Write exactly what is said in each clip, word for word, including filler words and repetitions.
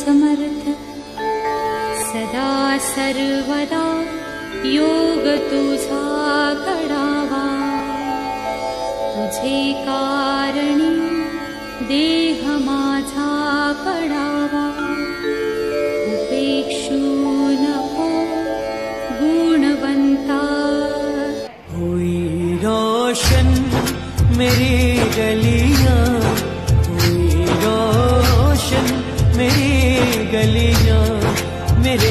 समर्थ सदा सर्वदा योग तुझा करावा तुझे कारणी देह माझा पडावा उपेक्षू नको गुणवंता हुई रोशन मेरी गलियां हुई रोशन मेरी गलियां मेरे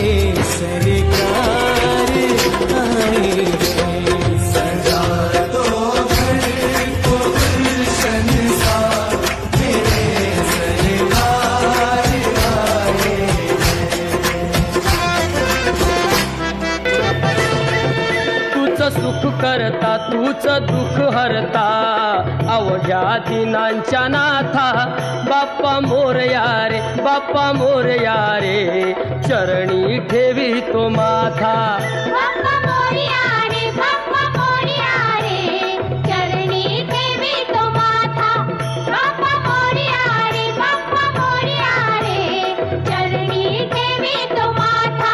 सरकार आए सजा दो घर को गुलशन सा मेरे सरकार आए तूच सुख करता तूच दुःख हरता अवघ्या दिनांच्या नाथा बाप्पा मोरया रे बाप्पा मोरया रे चरणी ठेवी तो माथा बाप्पा मोरया रे बाप्पा मोरया रे चरणी ठेवी तो माथा बाप्पा मोरया रे बाप्पा मोरया रे चरणी ठेवी तो माथा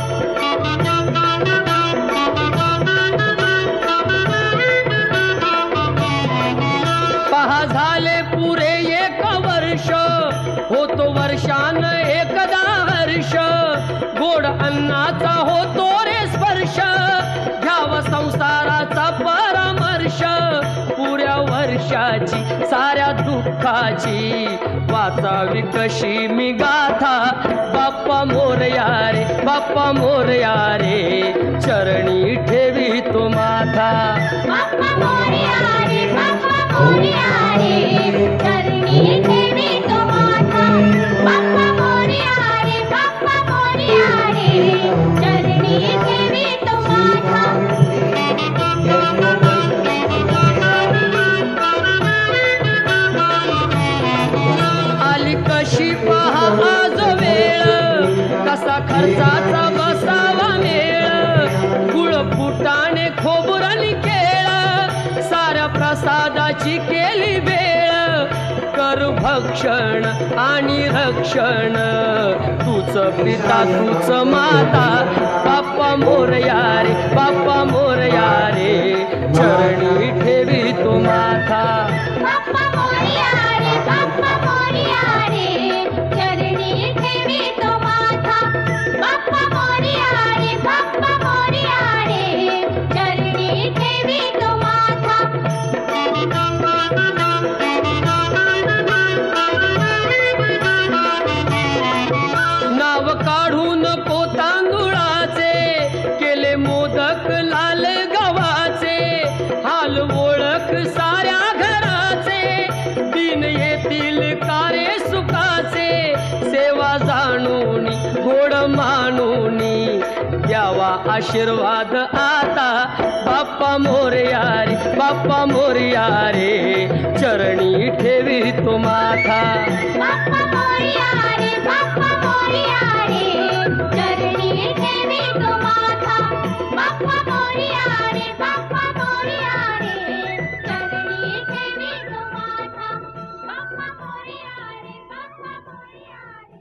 पहा झाले पुरे एक वर्ष होतो वर्षान एकदा हर्ष गोड अन्नाचा होतो रे स्पर्श घ्यावा संसाराचा परामर्श पुऱ्या वर्षाची साऱ्या दुःखाची वाचावी कशी मी गाथा बाप्पा मोरया रे बाप्पा मोरया रे चरणी ठेवी तो माथा बाप्पा मोरया रे बाप्पा मोरया रे चरणी ठेवी तो माथा बाप्पा मोरया रे बाप्पा मोरया रे चरणी ठेवी तो माथा आली कशी पहा आज वेळ कसा खर्चाचा बसावा मेळ गुळ फुटाणे खोबुरानी केळ साऱ्या प्रसादाची केली वेळ कर भक्षण आणि रक्षण तूच पिता तूच माता बाप्पा मोरया रे बाप्पा मोरया रे चरणी ठेवी तो माथा बाप्पा मोरया रे बाप्पा मोरया रे चरणी ठेवी तो माथा बाप्पा मोरया रे बाप्पा मोरया रे चरणी ठेवी तो माथा नाव काढून नको तांदुळाचे केले मोदक लाल गव्हाचे हाल ओळख साऱ्या घराचे दिन येतील कारे सुखाचे सेवा जाणून गोड मानून द्यावा आशीर्वाद आता बाप्पा मोरया रे बाप्पा मोरया रे चरणी ठेवी तो माथा बाप्पा मोरया रे बाप्पा मोरया रे चरणी ठेवी तो माथा बाप्पा मोरया रे बाप्पा मोरया रे चरणी ठेवी तो माथा बाप्पा मोरया रे बाप्पा मोरया रे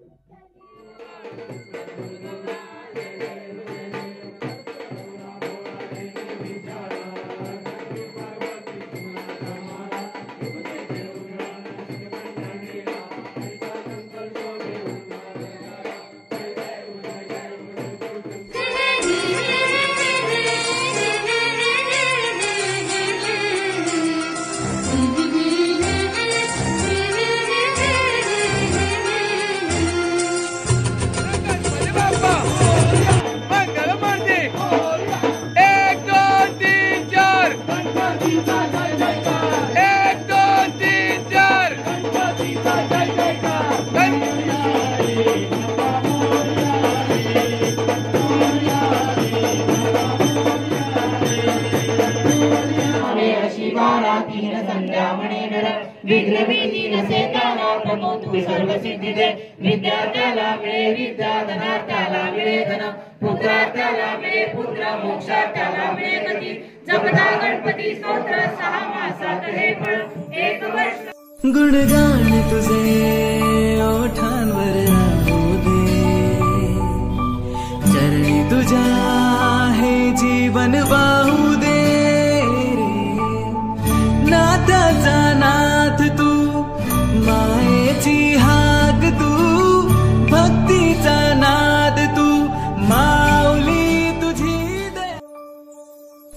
विद्यार्थ्याला मिळे विद्या धनार्थ्याला मिळे धन पुत्रार्थ्याला मिळे पुत्र मोक्षार्थ्याला मिळे गती जपता गणपती स्तोत्र सहा मासात हे फळ एक वर्ष गुणगान तुझे ओठांवर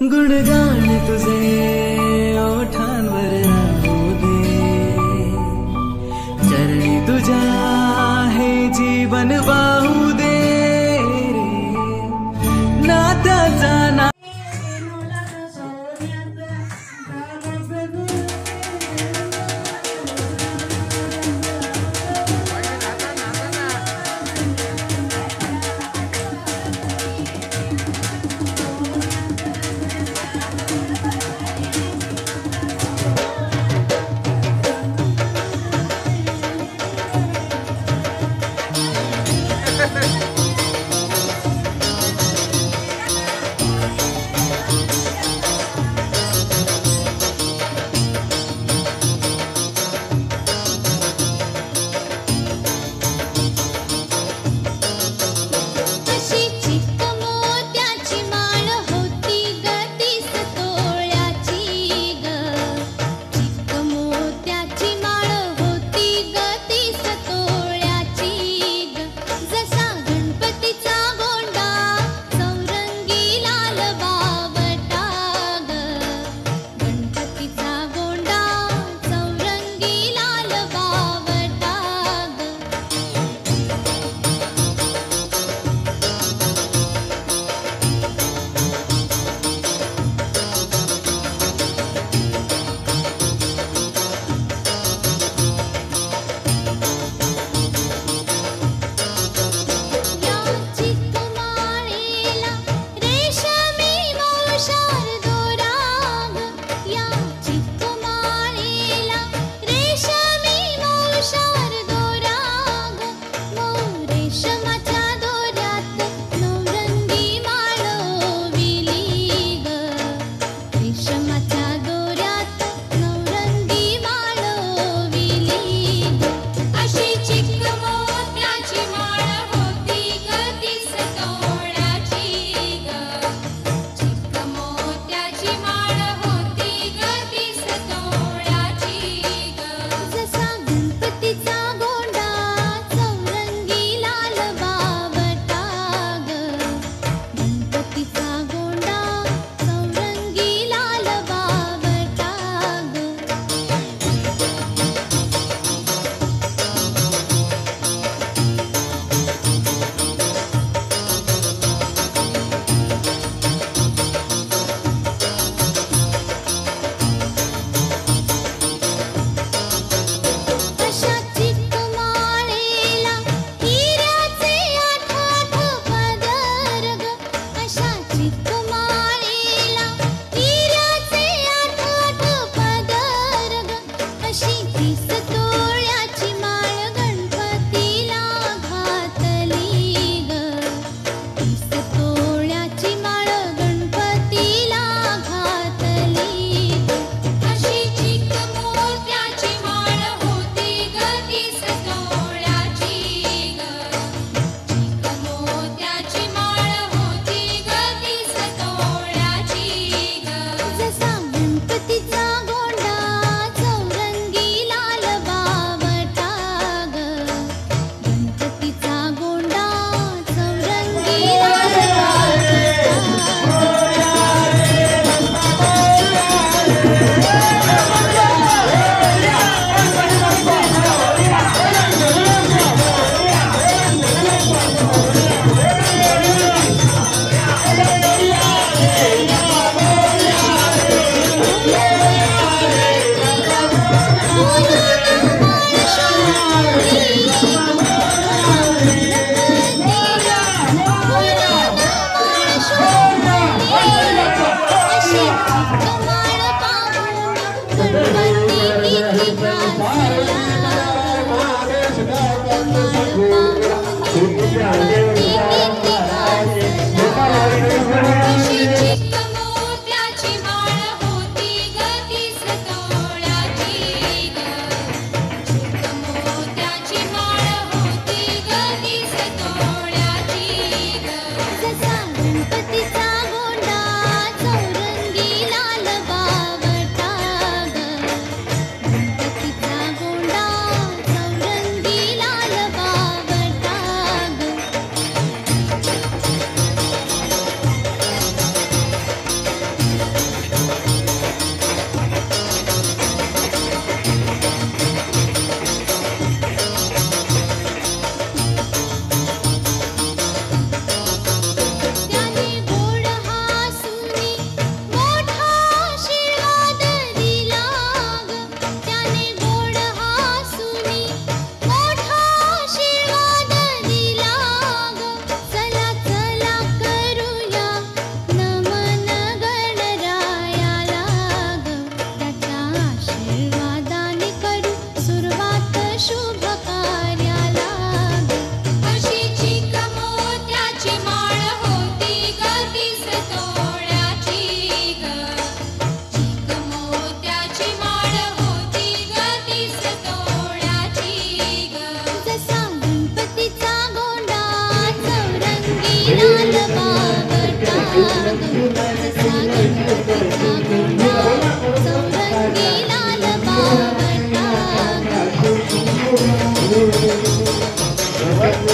गुणगान तुझे ओठांवर राहू दे, चरणी तुझ्या हे जीवन वाहू दे रे, नात्याचा ना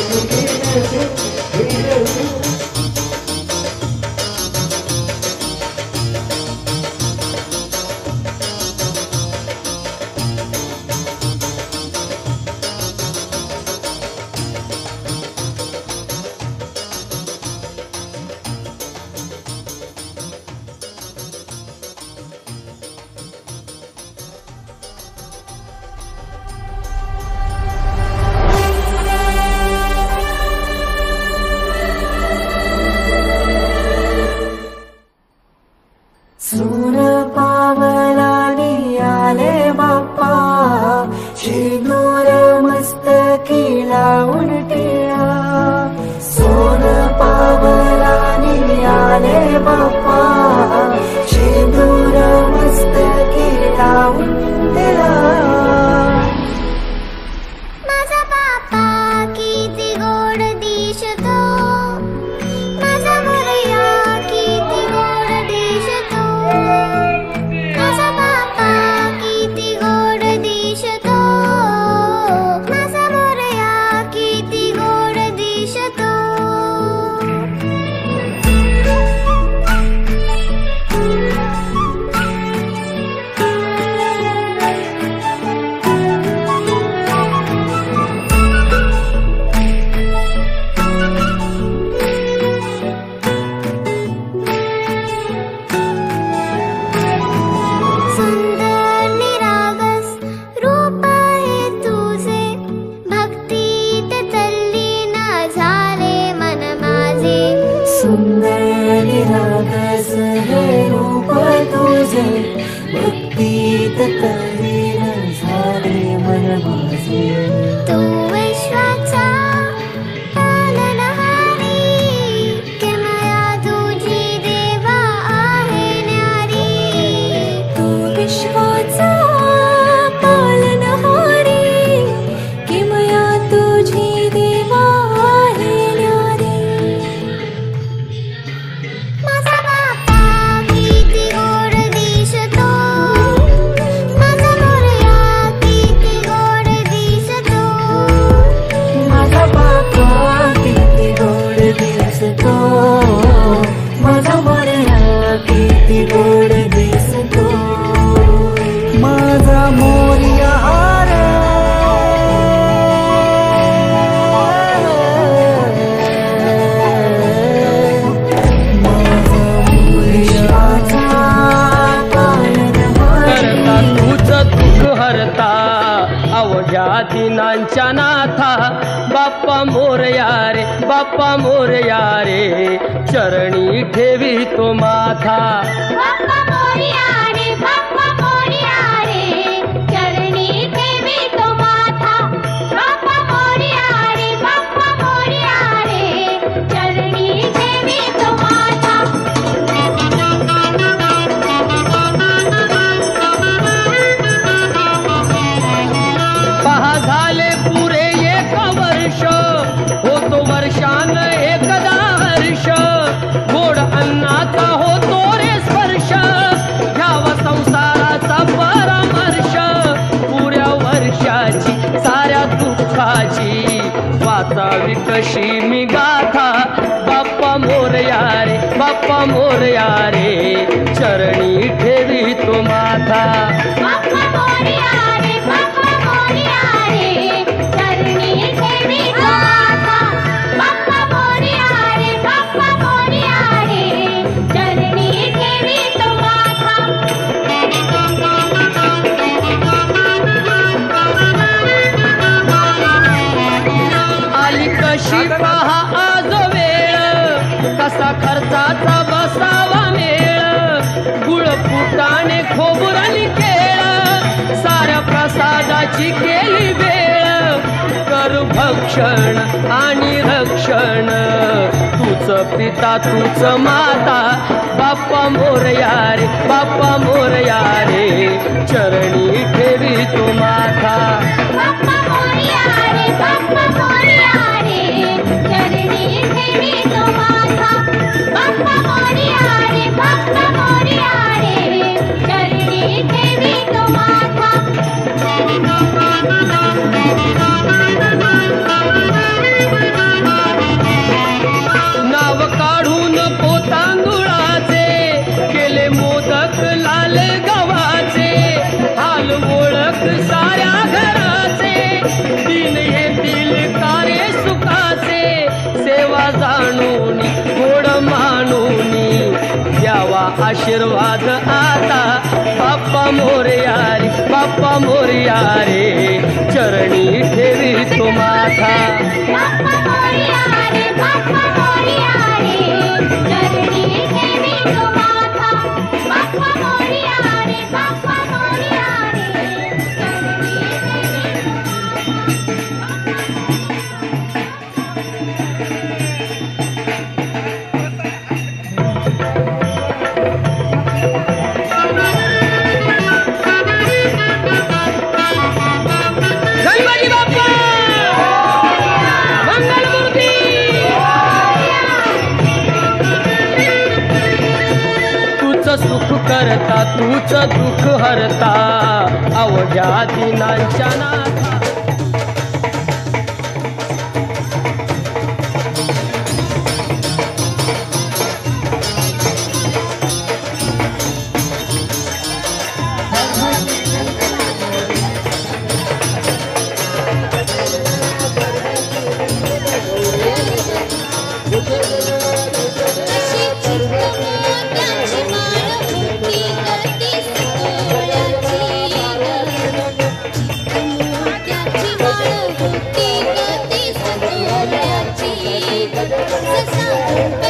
सूर पावलानी आले बाप्पा शेंदूर मस्तकी लावून टिळा सोन पावलानी आले बाप्पा शेंदूर मस्तकी लावून टिळा माझा बाप्पा किती गोड दिसतो माझा मोरया किती गोड दिसतो माझा बाप्पा किती गोड दिसतो माझा मोरया किती गोड दिसतो सुंदर निरागस रूप आहे तुझे भक्तीत तल्लीन झाले मन माझे सुंदर निरागस हे रूप तुझे भक्तीत तल्लीन झाले मन माझे तू विश्वाचा पालनहारी किमया तुझी देवा आहे न्यारी तू विश्वाचा पालनहारी किमया तुझी देवा आहे न्यारी माझा बाप्पा किती गोड दिसतो माझा मोरया किती गोड दिसतो माझा बाप्पा किती गोड दिसतो माझा मोरया किती गोड दिसतो माझा मोरया रे माझा मोरयाचा करता तूच दुःख हरता अवघ्या दिनांच्या नाथा बाप्पा मोरया रे बाप्पा मोरया रे चरणी ठेवी तो माथा बाप्पा मोरया रे बाप्पा मोरया रे चरणी ठेवी तो माथा बाप्पा मोरया रे बाप्पा मोरया रे चरणी ठेवी तो माथा पहा झाले पुरे एक वर्ष होतो वर्षान एकदा हर्ष गोड अन्नाचा होतो रे स्पर्श घ्यावा संसाराचा परामर्श पुऱ्या वर्षाची साऱ्या दुःखाची वाचावी कशी मी गाथा बाप्पा मोरया रे बाप्पा मोरया रे चरणी ठेवी तो माथा बाप्पा मोरया रे बाप्पा मोरया रे चरणी ठेवी तो माथा बाप्पा मोरया रे बाप्पा मोरया रे चरणी ठेवी तो माथा आली कशी पहा आज वेळ कसा खर्चाचा बसावा मेळ गुळ फुटाणे खोबुराली केळ साऱ्या प्रसादाची केली वेळ कर भक्षण आणि रक्षण तूच पिता तूच माता बाप्पा मोरया रे बाप्पा मोरया रे चरणी ठेवी तो माथा बाप्पा मोरया रे बाप्पा मोरया रे चरणी ठेवी तो माथा बाप्पा मोरया रे बाप्पा मोरया रे चरणी ठेवी तो माथा Thank you. आशीर्वाद आता बाप्पा मोरया रे बाप्पा मोरया रे चरणी ठेवी तो माथा बाप्पा मोरया रे बाप्पा मोरया रे चरणी ठेवी तो माथा बाप्पा मोरया रे बाप्पा मोरया रे चरणी गणपती बाप्पा मंगलमूर्ती तूच सुख करता तूच दुःख हरता अवघ्या दिनांच्या नाथा Thank you.